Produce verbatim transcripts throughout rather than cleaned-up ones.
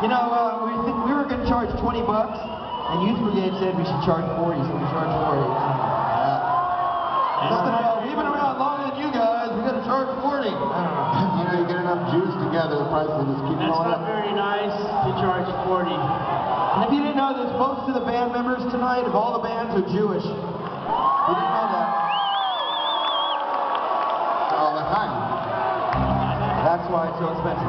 You know, uh, we, th we were going to charge twenty bucks, and Youth Brigade said we should charge forty, so we charged forty. I don't know. Nothing about, we've been around longer than you guys, we got to charge forty. I don't know. You know, you get enough Jews together, the price will just keep That's going not up. very nice to charge forty. And if you didn't know this, most of the band members tonight of all the bands are Jewish. You didn't know that? All the time. That's why it's so expensive.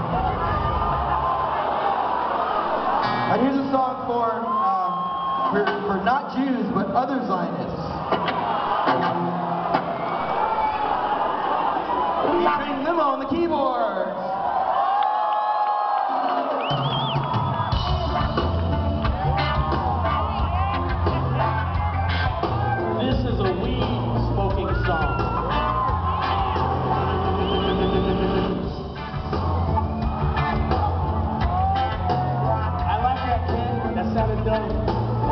And here's a song for, uh, for, for not Jews, but other Zionists. Featuring Limo on the keyboards. This is a weed-smoking song. I like that, kid. That sounded dumb.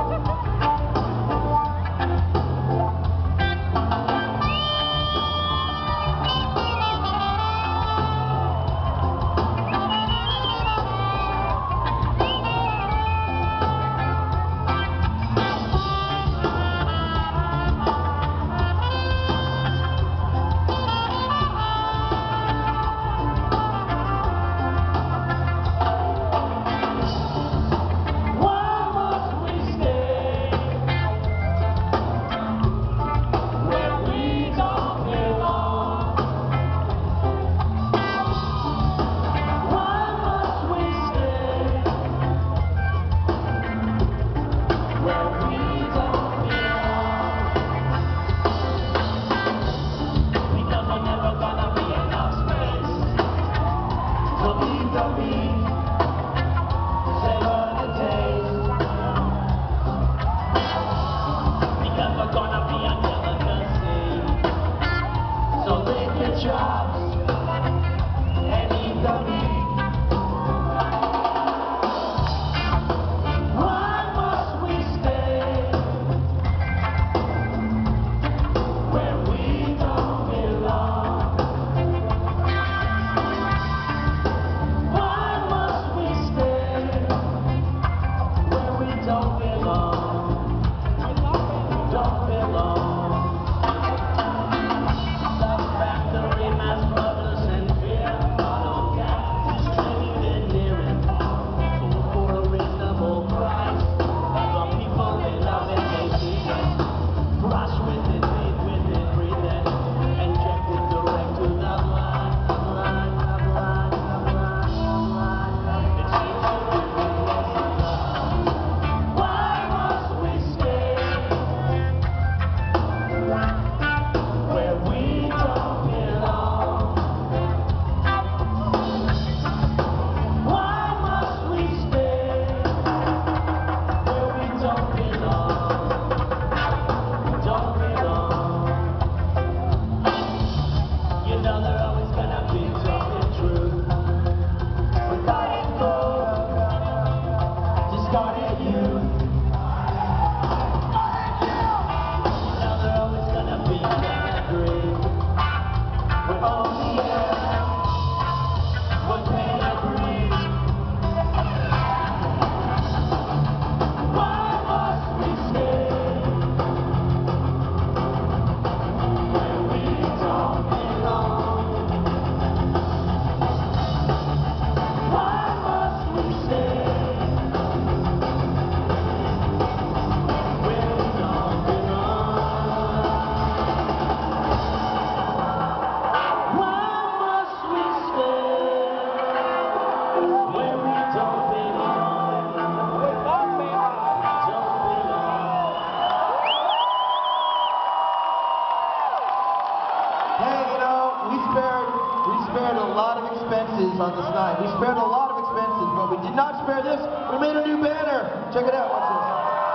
On this night. We spared a lot of expenses, but we did not spare this. We made a new banner. Check it out. What's this?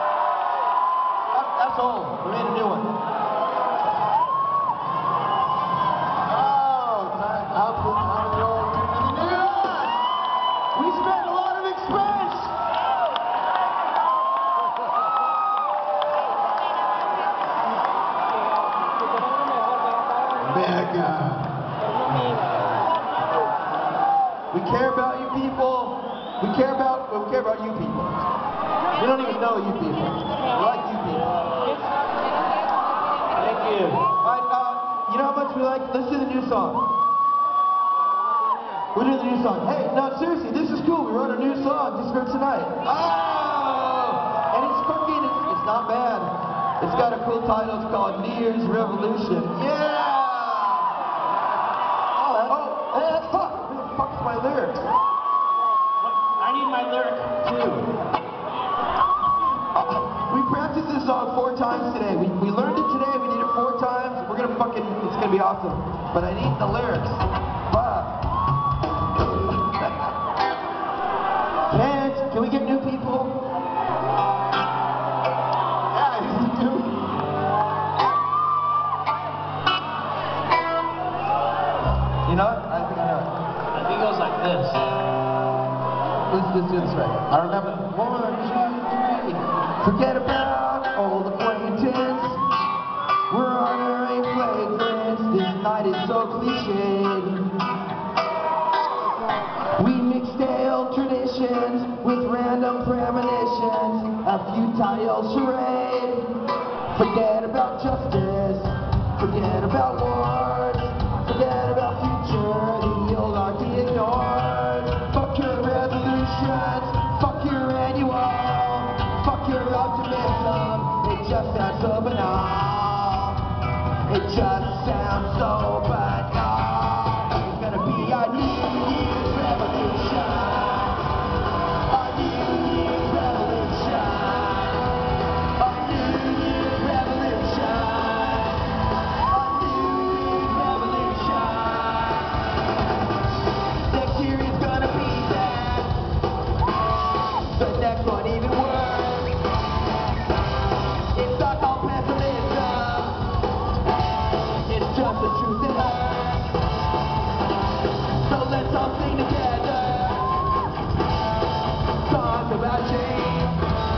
That, that's old. We made a new one. Oh, out the road to the New York. We spent a lot of expense. Mega. We care about you people. We care about we care about you people. We don't even know you people. We like you people. Thank you. All right, uh, you know how much we like? Let's do the new song. We'll do the new song. Hey, no, seriously, this is cool. We wrote a new song just for tonight. Oh! And it's fucking, it's, it's not bad. It's got a cool title. It's called New Year's Revolution. Yeah! Oh, that, oh, hey, that's fuck. Who the fuck's my lyrics? I need my lyric too. We practiced this song four times today. We, we learned it today. We did it four times. We're gonna fucking, it's gonna be awesome. But I need the lyrics. Fuck. Parents, can we get new people? Yeah, this is new. You know what? I think I know it. I think it goes like this. Let's just do this right. I remember. One, two, three. Forget about old acquaintance. We're honoring flagrants. This night is so cliched. We mix stale traditions with random premonitions. A futile charade. Forget about justice. Forget about wars. Forget about future. The oligarchy ignored. Fuck your revolutions. Fuck your annual. Fuck your optimism. It just sounds so banal. It just sounds so banal. It's gonna be a New Year's revolution. A New Year's revolution. A New Year's revolution. A New Year's revolution. Next year is gonna be bad. The next one even worse. It's not called pessimism. It's just the truth it hurts. So let's all sing together. Songs about change.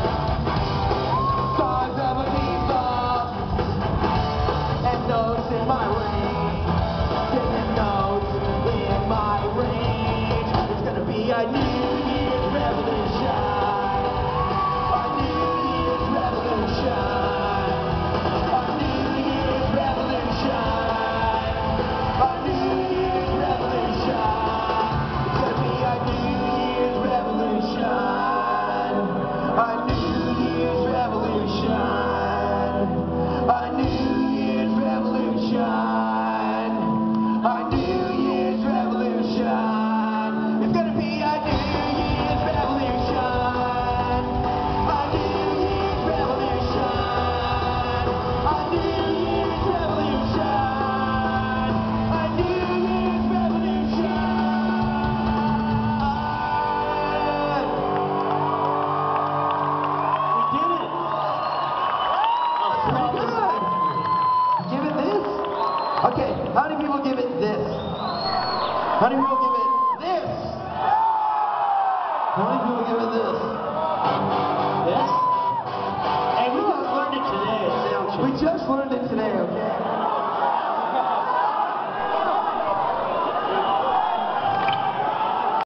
Songs of a people. And notes in my range. Singing notes in my range. It's gonna be a New Year's revolution. A New Year's revolution. A New Year's revolution. A New Year's revolution. It's gonna be a New Year's revolution. A New Year's revolution. A New Year's revolution. A New Year's revolution. It's gonna be a New Year's revolution. A New Year's revolution. A New Year's revolution. A New Year's revolution. We did it. Pretty good. Give it this? Okay, how many people give it this? How many people give it this? How many people give it this? This? Hey, we just learned it today at Sound Check. We just learned it today,